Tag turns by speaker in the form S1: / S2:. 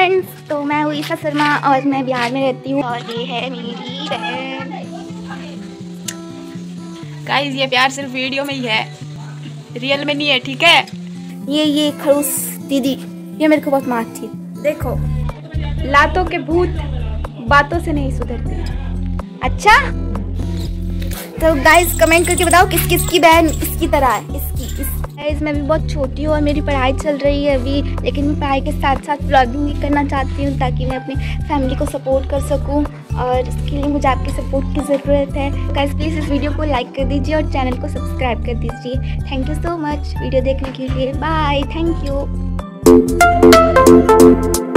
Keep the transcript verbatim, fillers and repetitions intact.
S1: Friends, तो मैं हुई ईशा शर्मा और मैं बिहार में रहती हूँ और ये है मेरी बहन।
S2: गाइस ये प्यार सिर्फ वीडियो में ही है, रियल में नहीं है, ठीक है।
S1: ये ये खड़ूस दीदी ये मेरे को बहुत मारती है। देखो, लातों के भूत बातों से नहीं सुधरते। अच्छा तो गाइस कमेंट करके बताओ किस किस की बहन इसकी तरह है। इसकी इस गाइस मैं भी बहुत छोटी हूँ और मेरी पढ़ाई चल रही है अभी, लेकिन मैं पढ़ाई के साथ साथ व्लॉगिंग भी करना चाहती हूँ ताकि मैं अपनी फैमिली को सपोर्ट कर सकूँ, और इसके लिए मुझे आपके सपोर्ट की ज़रूरत है। गाइस प्लीज़ इस वीडियो को लाइक कर दीजिए और चैनल को सब्सक्राइब कर दीजिए। Thank you so much video देखने के लिए। Bye, thank you.